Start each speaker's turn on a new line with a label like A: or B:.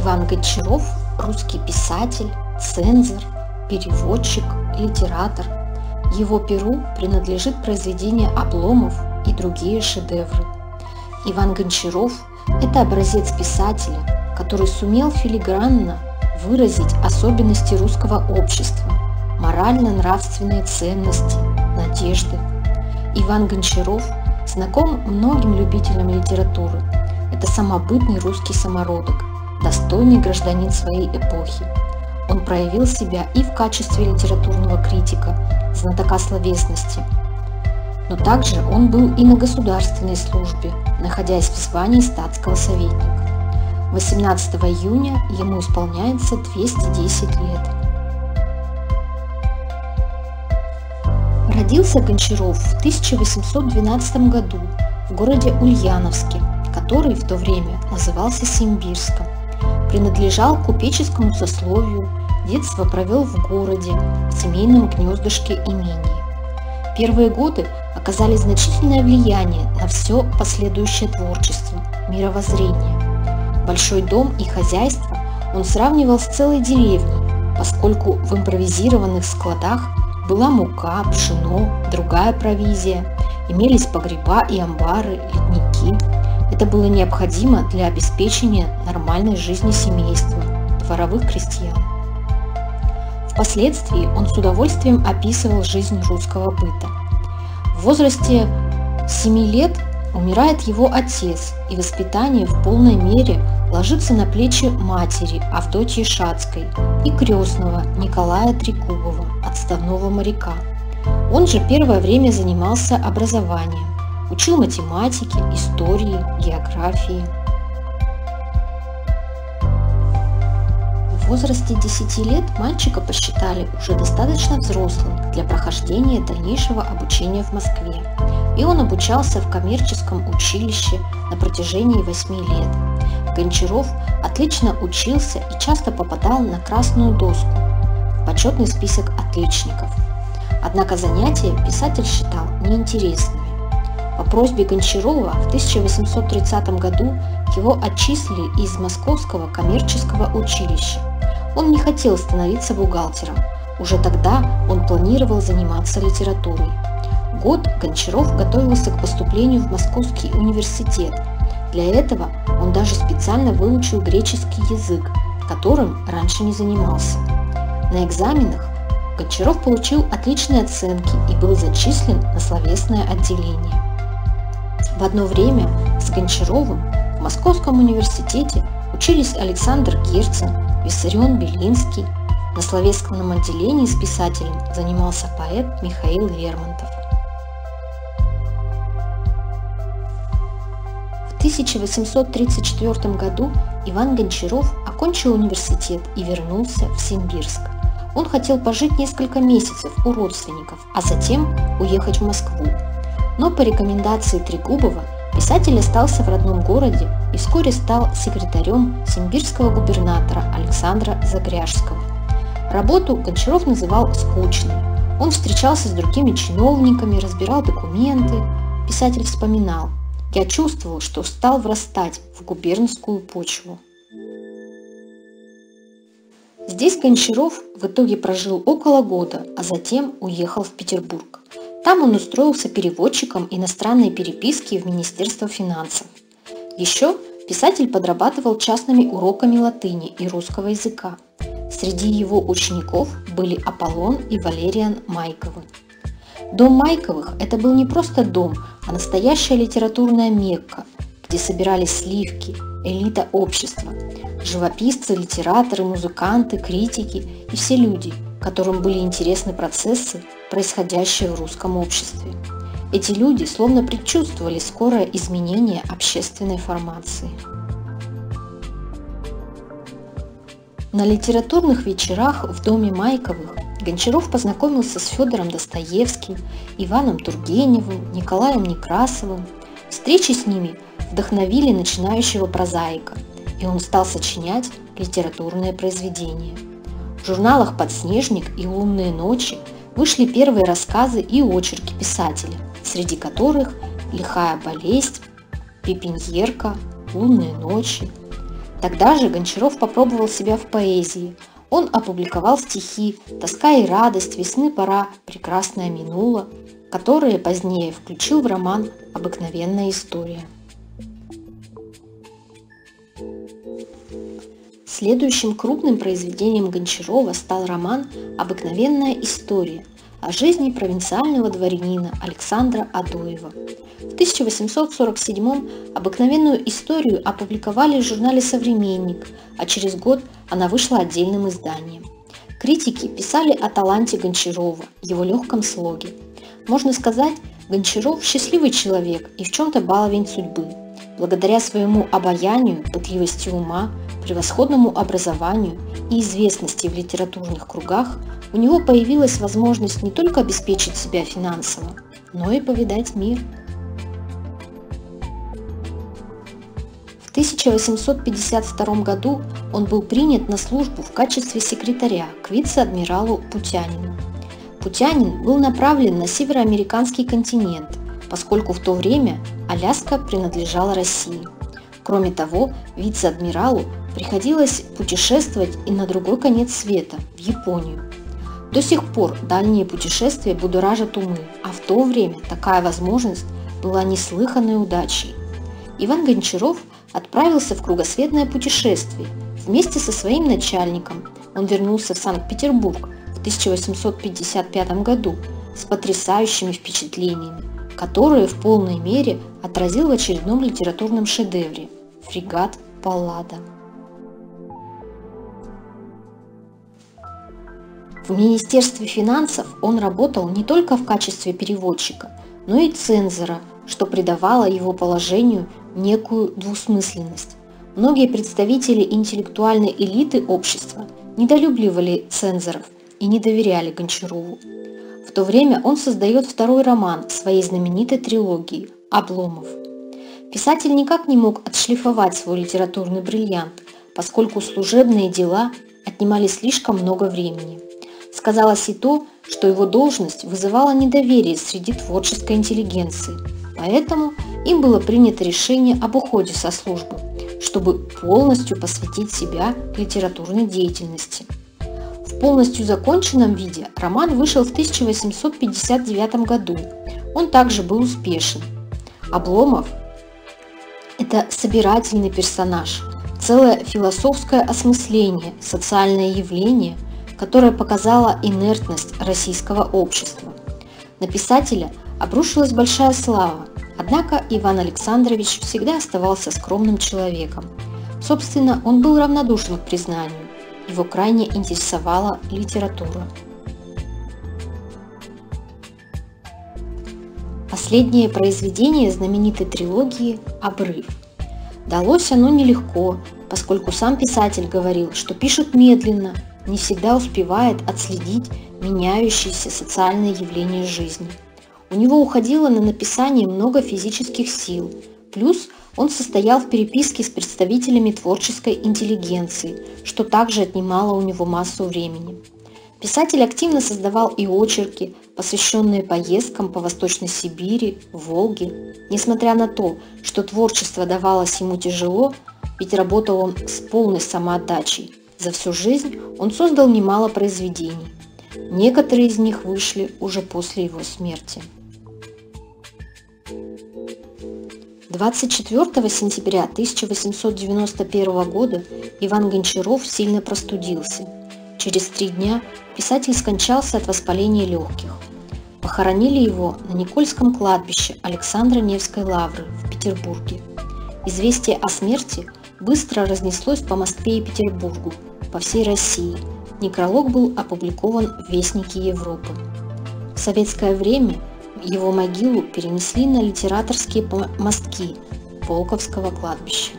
A: Иван Гончаров – русский писатель, цензор, переводчик, литератор. Его перу принадлежит произведение Обломов и другие шедевры. Иван Гончаров – это образец писателя, который сумел филигранно выразить особенности русского общества, морально-нравственные ценности, надежды. Иван Гончаров знаком многим любителям литературы. Это самобытный русский самородок, достойный гражданин своей эпохи. Он проявил себя и в качестве литературного критика, знатока словесности. Но также он был и на государственной службе, находясь в звании статского советника. 18 июня ему исполняется 210 лет. Родился Гончаров в 1812 году в городе Ульяновске, который в то время назывался Симбирском. Принадлежал к купеческому сословию, детство провел в городе, в семейном гнездышке имении. Первые годы оказали значительное влияние на все последующее творчество, мировоззрение. Большой дом и хозяйство он сравнивал с целой деревней, поскольку в импровизированных складах была мука, пшено, другая провизия, имелись погреба и амбары, ледники. Это было необходимо для обеспечения нормальной жизни семейства, дворовых крестьян. Впоследствии он с удовольствием описывал жизнь русского быта. В возрасте 7 лет умирает его отец, и воспитание в полной мере ложится на плечи матери Авдотьи Шацкой и крестного Николая Трегубова, отставного моряка. Он же первое время занимался образованием, учил математике, истории, географии. В возрасте 10 лет мальчика посчитали уже достаточно взрослым для прохождения дальнейшего обучения в Москве, и он обучался в коммерческом училище на протяжении 8 лет. Гончаров отлично учился и часто попадал на красную доску, в почетный список отличников. Однако занятия писатель считал неинтересными. По просьбе Гончарова в 1830 году его отчислили из Московского коммерческого училища. Он не хотел становиться бухгалтером. Уже тогда он планировал заниматься литературой. Год Гончаров готовился к поступлению в Московский университет. Для этого он даже специально выучил греческий язык, которым раньше не занимался. На экзаменах Гончаров получил отличные оценки и был зачислен на словесное отделение. В одно время с Гончаровым в Московском университете учились Александр Герцен, Виссарион Белинский. На словесном отделении с писателем занимался поэт Михаил Лермонтов. В 1834 году Иван Гончаров окончил университет и вернулся в Симбирск. Он хотел пожить несколько месяцев у родственников, а затем уехать в Москву. Но по рекомендации Трегубова писатель остался в родном городе и вскоре стал секретарем симбирского губернатора Александра Загряжского. Работу Гончаров называл скучной. Он встречался с другими чиновниками, разбирал документы. Писатель вспоминал: «Я чувствовал, что стал врастать в губернскую почву». Здесь Гончаров в итоге прожил около года, а затем уехал в Петербург. Там он устроился переводчиком иностранной переписки в Министерство финансов. Еще писатель подрабатывал частными уроками латыни и русского языка. Среди его учеников были Аполлон и Валериан Майковы. Дом Майковых – это был не просто дом, а настоящая литературная Мекка, где собирались сливки, элита общества, живописцы, литераторы, музыканты, критики и все люди, которым были интересны процессы, происходящие в русском обществе. Эти люди словно предчувствовали скорое изменение общественной формации. На литературных вечерах в доме Майковых Гончаров познакомился с Федором Достоевским, Иваном Тургеневым, Николаем Некрасовым. Встречи с ними вдохновили начинающего прозаика, и он стал сочинять литературные произведения. В журналах «Подснежник» и «Лунные ночи» вышли первые рассказы и очерки писателя, среди которых «Лихая болезнь», «Пепеньерка», «Лунные ночи». Тогда же Гончаров попробовал себя в поэзии. Он опубликовал стихи «Тоска и радость», «Весны пора», «Прекрасное минуло», которые позднее включил в роман «Обыкновенная история». Следующим крупным произведением Гончарова стал роман «Обыкновенная история» о жизни провинциального дворянина Александра Адоева. В 1847-м «Обыкновенную историю» опубликовали в журнале «Современник», а через год она вышла отдельным изданием. Критики писали о таланте Гончарова, его легком слоге. Можно сказать, Гончаров – счастливый человек и в чем-то баловень судьбы. Благодаря своему обаянию, пытливости ума, превосходному образованию и известности в литературных кругах у него появилась возможность не только обеспечить себя финансово, но и повидать мир. В 1852 году он был принят на службу в качестве секретаря к вице-адмиралу Путянину. Путянин был направлен на североамериканский континент, поскольку в то время Аляска принадлежала России. Кроме того, вице-адмиралу приходилось путешествовать и на другой конец света, в Японию. До сих пор дальние путешествия будоражат умы, а в то время такая возможность была неслыханной удачей. Иван Гончаров отправился в кругосветное путешествие. Вместе со своим начальником он вернулся в Санкт-Петербург в 1855 году с потрясающими впечатлениями, которые в полной мере отразил в очередном литературном шедевре «Фрегат Паллада». В Министерстве финансов он работал не только в качестве переводчика, но и цензора, что придавало его положению некую двусмысленность. Многие представители интеллектуальной элиты общества недолюбливали цензоров и не доверяли Гончарову. В то время он создает второй роман своей знаменитой трилогии «Обломов». Писатель никак не мог отшлифовать свой литературный бриллиант, поскольку служебные дела отнимали слишком много времени. Сказалось и то, что его должность вызывала недоверие среди творческой интеллигенции, поэтому им было принято решение об уходе со службы, чтобы полностью посвятить себя литературной деятельности. В полностью законченном виде роман вышел в 1859 году. Он также был успешен. Обломов – это собирательный персонаж, целое философское осмысление, социальное явление, которое показало инертность российского общества. На писателя обрушилась большая слава, однако Иван Александрович всегда оставался скромным человеком. Собственно, он был равнодушен к признанию, его крайне интересовала литература. Последнее произведение знаменитой трилогии «Обрыв». Далось оно нелегко, поскольку сам писатель говорил, что пишет медленно, не всегда успевает отследить меняющиеся социальные явления жизни. У него уходило на написание много физических сил, плюс он состоял в переписке с представителями творческой интеллигенции, что также отнимало у него массу времени. Писатель активно создавал и очерки, посвященные поездкам по Восточной Сибири, Волге. Несмотря на то, что творчество давалось ему тяжело, ведь работал он с полной самоотдачей, за всю жизнь он создал немало произведений. Некоторые из них вышли уже после его смерти. 24 сентября 1891 года Иван Гончаров сильно простудился. Через 3 дня писатель скончался от воспаления легких. Похоронили его на Никольском кладбище Александра Невской лавры в Петербурге. Известие о смерти быстро разнеслось по Москве и Петербургу, по всей России. Некролог был опубликован в Вестнике Европы. В советское время его могилу перенесли на литераторские мостки Волковского кладбища.